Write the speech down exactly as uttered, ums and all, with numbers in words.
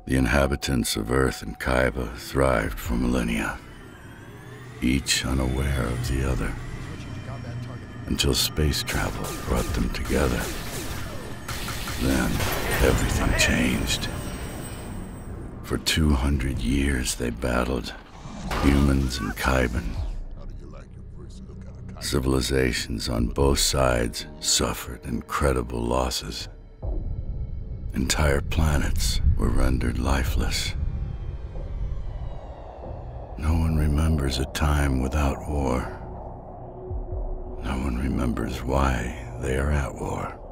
The inhabitants of Earth and Kaiba thrived for millennia, each unaware of the other, until space travel brought them together. Then, everything changed. For two hundred years they battled, humans and Kaiban. Civilizations on both sides suffered incredible losses. Entire planets were rendered lifeless. No one remembers a time without war. No one remembers why they are at war.